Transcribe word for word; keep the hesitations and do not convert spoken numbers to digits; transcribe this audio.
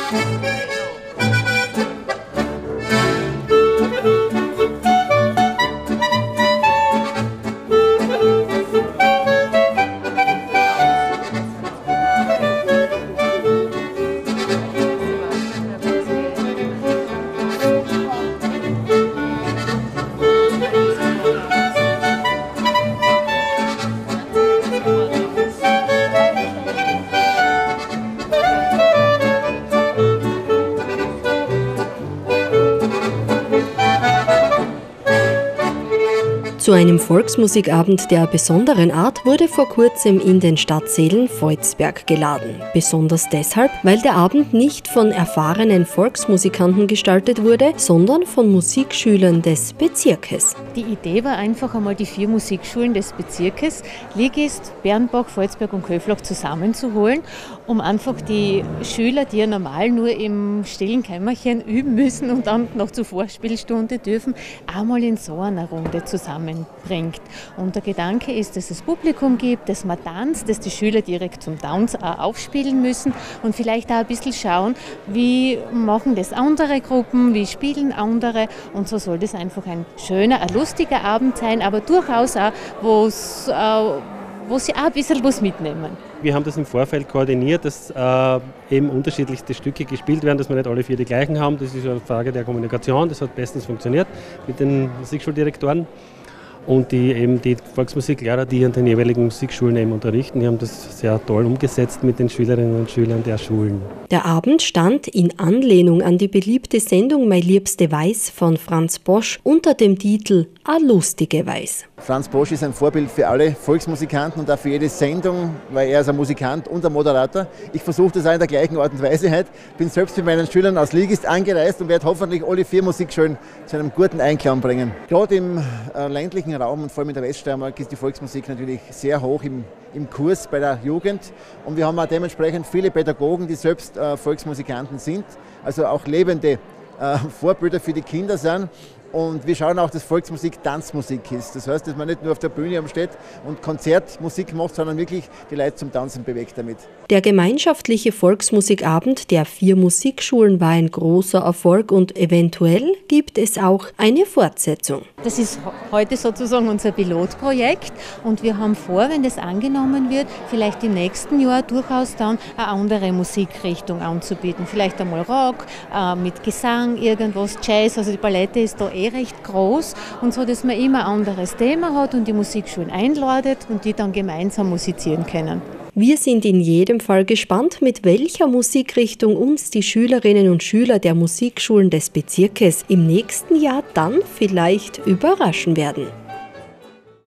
Zu einem Volksmusikabend der besonderen Art wurde vor kurzem in den Stadtsälen Volzberg geladen. Besonders deshalb, weil der Abend nicht von erfahrenen Volksmusikanten gestaltet wurde, sondern von Musikschülern des Bezirkes. Die Idee war einfach einmal, die vier Musikschulen des Bezirkes, Ligist, Bernbach, Volzberg und Köflach zusammenzuholen, um einfach die Schüler, die ja normal nur im stillen Kämmerchen üben müssen und dann noch zur Vorspielstunde dürfen, einmal in so einer Runde zusammenbringt. Und der Gedanke ist, dass es Publikum gibt, dass man tanzt, dass die Schüler direkt zum Tanz auch aufspielen müssen und vielleicht auch ein bisschen schauen, wie machen das andere Gruppen, wie spielen andere, und so soll das einfach ein schöner, ein lustiger Abend sein, aber durchaus auch, wo's, äh, wo sie auch ein bisschen was mitnehmen. Wir haben das im Vorfeld koordiniert, dass äh, eben unterschiedlichste Stücke gespielt werden, dass wir nicht alle vier die gleichen haben. Das ist eine Frage der Kommunikation, das hat bestens funktioniert mit den Musikschuldirektoren. Und die, eben die Volksmusiklehrer, die an den jeweiligen Musikschulen eben unterrichten, die haben das sehr toll umgesetzt mit den Schülerinnen und Schülern der Schulen. Der Abend stand in Anlehnung an die beliebte Sendung Mei liebste Weiß von Franz Bosch unter dem Titel A lustige Weiß. Franz Bosch ist ein Vorbild für alle Volksmusikanten und auch für jede Sendung, weil er ist ein Musikant und ein Moderator. Ich versuche das auch in der gleichen Art und Weise heute. Bin selbst mit meinen Schülern aus Ligist angereist und werde hoffentlich alle vier Musikschulen zu einem guten Einklang bringen. Gerade im äh, ländlichen Raum und vor allem in der Weststeiermark ist die Volksmusik natürlich sehr hoch im, im Kurs bei der Jugend. Und wir haben auch dementsprechend viele Pädagogen, die selbst äh, Volksmusikanten sind, also auch lebende äh, Vorbilder für die Kinder sind. Und wir schauen auch, dass Volksmusik Tanzmusik ist. Das heißt, dass man nicht nur auf der Bühne steht und Konzertmusik macht, sondern wirklich die Leute zum Tanzen bewegt damit. Der gemeinschaftliche Volksmusikabend der vier Musikschulen war ein großer Erfolg und eventuell gibt es auch eine Fortsetzung. Das ist heute sozusagen unser Pilotprojekt und wir haben vor, wenn das angenommen wird, vielleicht im nächsten Jahr durchaus dann eine andere Musikrichtung anzubieten. Vielleicht einmal Rock, äh, mit Gesang, irgendwas, Jazz, also die Palette ist da eh recht groß und so, dass man immer ein anderes Thema hat und die Musikschulen einladet und die dann gemeinsam musizieren können. Wir sind in jedem Fall gespannt, mit welcher Musikrichtung uns die Schülerinnen und Schüler der Musikschulen des Bezirkes im nächsten Jahr dann vielleicht überraschen werden.